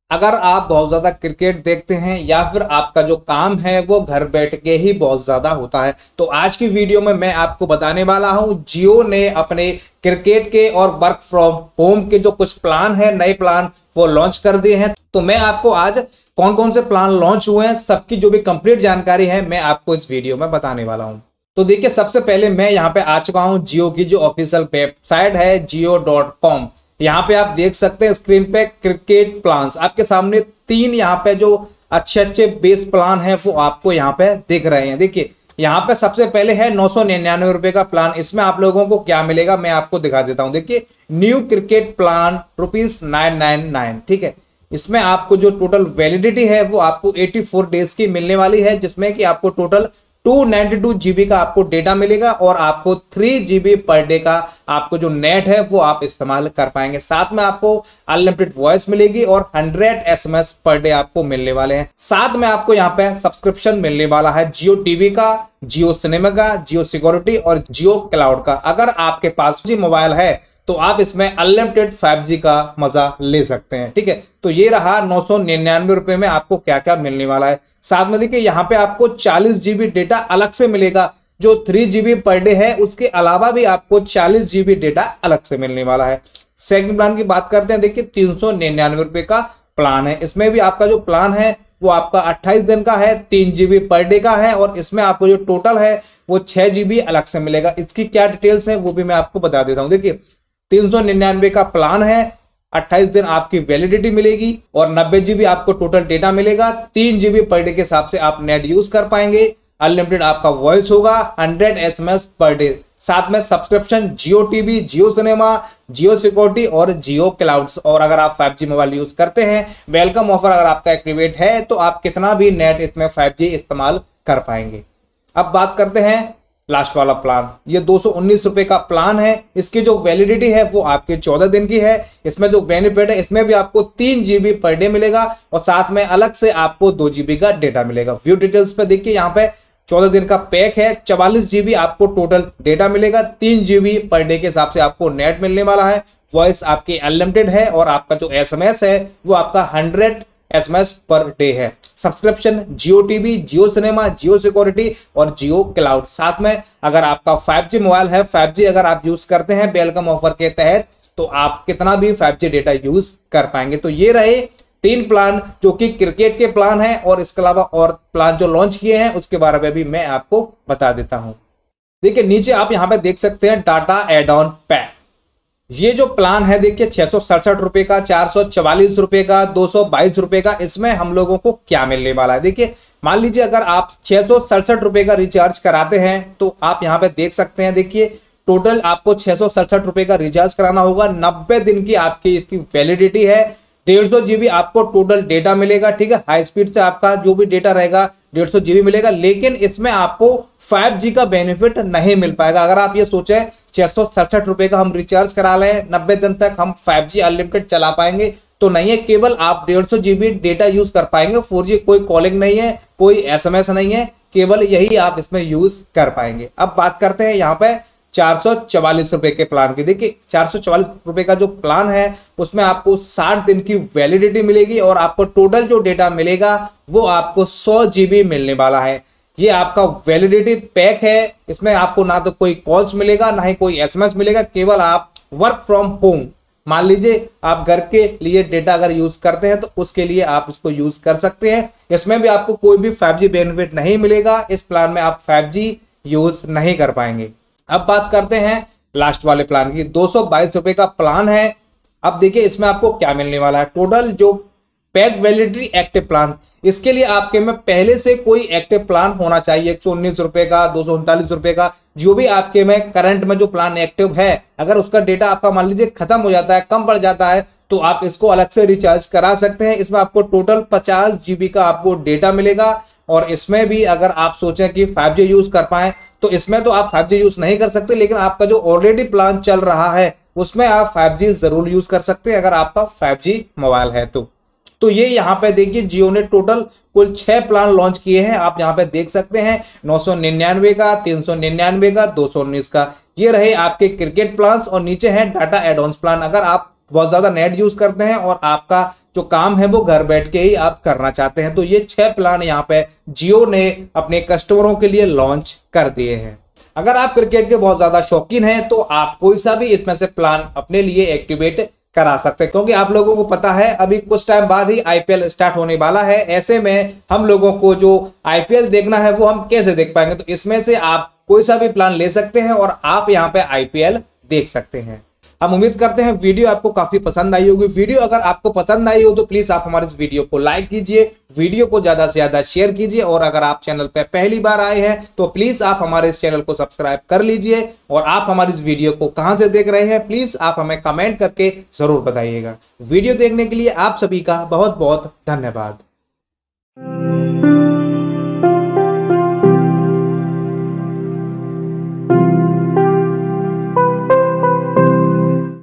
अगर आप बहुत ज़्यादा क्रिकेट देखते हैं या फिर आपका जो काम है वो घर बैठ के ही बहुत ज़्यादा होता है, तो आज की वीडियो में मैं आपको बताने वाला हूं जियो ने अपने क्रिकेट के और वर्क फ्रॉम होम के जो कुछ प्लान है, नए प्लान वो लॉन्च कर दिए हैं। तो मैं आपको आज कौन कौन से प्लान लॉन्च हुए हैं सबकी जो भी कंप्लीट जानकारी है मैं आपको इस वीडियो में बताने वाला हूं। तो देखिए, सबसे पहले मैं यहाँ पे आ चुका हूँ जियो की जो ऑफिशियल वेबसाइट है jio.com। यहाँ पे आप देख सकते हैं स्क्रीन पे क्रिकेट प्लान्स आपके सामने तीन यहाँ पे जो अच्छे अच्छे बेस प्लान है वो आपको यहाँ पे दिख रहे हैं। देखिए, यहाँ पे सबसे पहले है 999 रुपए का प्लान। इसमें आप लोगों को क्या मिलेगा मैं आपको दिखा देता हूँ। देखिए, न्यू क्रिकेट प्लान ₹999। ठीक है, इसमें आपको जो टोटल वैलिडिटी है वो आपको 84 डेज की मिलने वाली है, जिसमें कि आपको टोटल 292 GB का आपको डेटा मिलेगा और आपको 3 GB पर डे का आपको जो नेट है वो आप इस्तेमाल कर पाएंगे। साथ में आपको अनलिमिटेड वॉइस मिलेगी और 100 SMS पर डे आपको मिलने वाले हैं। साथ में आपको यहाँ पे सब्सक्रिप्शन मिलने वाला है जियो टीवी का, जियो सिनेमा का, जियो सिक्योरिटी और जियो क्लाउड का। अगर आपके पास जी मोबाइल है तो आप इसमें अनलिमिटेड 5G का मजा ले सकते हैं। ठीक है, तो ये रहा 999 रुपए में आपको क्या क्या मिलने वाला है। साथ में देखिए, यहाँ पे आपको 40 GB डेटा अलग से मिलेगा। जो 3 GB पर डे है उसके अलावा भी आपको 40 GB डेटा अलग से मिलने वाला है। सेकंड प्लान की बात करते हैं। देखिए, 399 रुपए का प्लान है। इसमें भी आपका जो प्लान है वो आपका 28 दिन का है, 3 GB पर डे का है और इसमें आपको जो टोटल है वो 6 GB अलग से मिलेगा। इसकी क्या डिटेल्स है वो भी मैं आपको बता देता हूँ। देखिए, 399 का प्लान है, 28 दिन आपकी वैलिडिटी मिलेगी और 90 GB आपको टोटल डेटा मिलेगा। 3 GB पर डे के हिसाब से आप नेट यूज कर पाएंगे। अनलिमिटेड आपका वॉइस होगा, 100 SMS पर डे। साथ में subscription Jio TV, Jio cinema, Jio security और जियो क्लाउड्स। और अगर आप 5G मोबाइल यूज करते हैं, वेलकम ऑफर अगर आपका एक्टिवेट है तो आप कितना भी नेट इसमें 5G इस्तेमाल कर पाएंगे। अब बात करते हैं लास्ट वाला प्लान। ये 219 रुपए का प्लान है। इसकी जो वैलिडिटी है वो आपके 14 दिन की है। इसमें जो बेनिफिट है इसमें भी आपको 3 GB पर डे मिलेगा और साथ में अलग से आपको 2 GB का डेटा मिलेगा। व्यू डिटेल्स पे देखिए, यहाँ पे 14 दिन का पैक है, 44 GB आपको टोटल डेटा मिलेगा, 3 GB पर डे के हिसाब से आपको नेट मिलने वाला है। वॉइस आपकी अनलिमिटेड है और आपका जो SMS है वो आपका 100 SMS पर डे है। Subscription Jio TV, Jio cinema, Jio security और जियो क्लाउड। साथ में अगर आपका 5G मोबाइल है, 5G अगर आप यूज करते हैं वेलकम ऑफर के तहत, तो आप कितना भी 5G डेटा यूज कर पाएंगे। तो ये रहे तीन प्लान जो कि क्रिकेट के प्लान है और इसके अलावा और प्लान जो लॉन्च किए हैं उसके बारे में भी मैं आपको बता देता हूं। देखिए, नीचे आप यहां पे देख सकते हैं डाटा एड ऑन पैक। ये जो प्लान है देखिए, 667 रुपए का, 444 रुपए का, 222 रुपए का, इसमें हम लोगों को क्या मिलने वाला है। देखिए, मान लीजिए अगर आप 667 रुपए का रिचार्ज कराते हैं तो आप यहां पे देख सकते हैं। देखिए, टोटल आपको 667 रुपए का रिचार्ज कराना होगा। 90 दिन की आपकी इसकी वैलिडिटी है। 150 GB आपको टोटल डेटा मिलेगा। ठीक है, हाई स्पीड से आपका जो भी डेटा रहेगा 150 GB मिलेगा, लेकिन इसमें आपको 5G का बेनिफिट नहीं मिल पाएगा। अगर आप ये सोचें 667 रुपए का हम रिचार्ज करा लें, 90 दिन तक हम 5G अनलिमिटेड चला पाएंगे, तो नहीं है। केवल आप 150 GB डेटा यूज कर पाएंगे। 4G कोई कॉलिंग नहीं है, कोई SMS नहीं है, केवल यही आप इसमें यूज कर पाएंगे। अब बात करते हैं यहाँ पे 444 रुपए के प्लान की। देखिए, 444 रुपए का जो प्लान है उसमें आपको 60 दिन की वैलिडिटी मिलेगी और आपको टोटल जो डेटा मिलेगा वो आपको 100 GB मिलने वाला है। ये आपका वैलिडिटी पैक है। इसमें आपको ना तो कोई कॉल्स मिलेगा ना ही कोई SMS मिलेगा, केवल आप वर्क फ्रॉम होम, मान लीजिए आप घर के लिए डेटा अगर यूज करते हैं तो उसके लिए आप इसको यूज कर सकते हैं। इसमें भी आपको कोई भी 5G बेनिफिट नहीं मिलेगा। इस प्लान में आप 5G यूज नहीं कर पाएंगे। अब बात करते हैं लास्ट वाले प्लान की। 222 रुपए का प्लान है। अब देखिए, इसमें आपको क्या मिलने वाला है। टोटल जो पैक वैलिडिटी एक्टिव प्लान, इसके लिए आपके में पहले से कोई एक्टिव प्लान होना चाहिए। 119 रुपए का, 239 रुपए का, जो भी आपके में करंट में जो प्लान एक्टिव है, अगर उसका डेटा आपका मान लीजिए खत्म हो जाता है, कम पड़ जाता है, तो आप इसको अलग से रिचार्ज करा सकते हैं। इसमें आपको टोटल 50 GB का आपको डेटा मिलेगा और इसमें भी अगर आप सोचें कि 5G यूज कर पाए तो इसमें तो आप 5G यूज नहीं कर सकते, लेकिन आपका जो ऑलरेडी प्लान चल रहा है उसमें आप 5G जरूर यूज कर सकते हैं अगर आपका 5G मोबाइल है तो ये यहाँ पे देखिए, जियो ने टोटल कुल 6 प्लान लॉन्च किए हैं। आप यहाँ पे देख सकते हैं 999 का, 399 का, 219 का। ये रहे आपके क्रिकेट प्लान्स और नीचे है डाटा एड ऑन्स प्लान। अगर आप बहुत ज़्यादा नेट यूज़ करते हैं और आपका जो काम है वो घर बैठ के ही आप करना चाहते हैं, तो ये 6 प्लान यहाँ पे जियो ने अपने कस्टमरों के लिए लॉन्च कर दिए हैं। अगर आप क्रिकेट के बहुत ज़्यादा शौकीन हैं तो आप कोई सा भी इसमें से प्लान अपने लिए एक्टिवेट करा सकते हैं, क्योंकि आप लोगों को पता है अभी कुछ टाइम बाद ही आईपीएल स्टार्ट होने वाला है। ऐसे में हम लोगों को जो आईपीएल देखना है वो हम कैसे देख पाएंगे, तो इसमें से आप कोई सा भी प्लान ले सकते हैं और आप यहाँ पे आईपीएल देख सकते हैं। हम उम्मीद करते हैं वीडियो आपको काफी पसंद आई होगी। वीडियो अगर आपको पसंद आई हो तो प्लीज आप हमारे इस वीडियो को लाइक कीजिए, वीडियो को ज्यादा से ज्यादा शेयर कीजिए, और अगर आप चैनल पे पहली बार आए हैं तो प्लीज आप हमारे इस चैनल को सब्सक्राइब कर लीजिए। और आप हमारी इस वीडियो को कहां से देख रहे हैं प्लीज आप हमें कमेंट करके जरूर बताइएगा। वीडियो देखने के लिए आप सभी का बहुत बहुत धन्यवाद।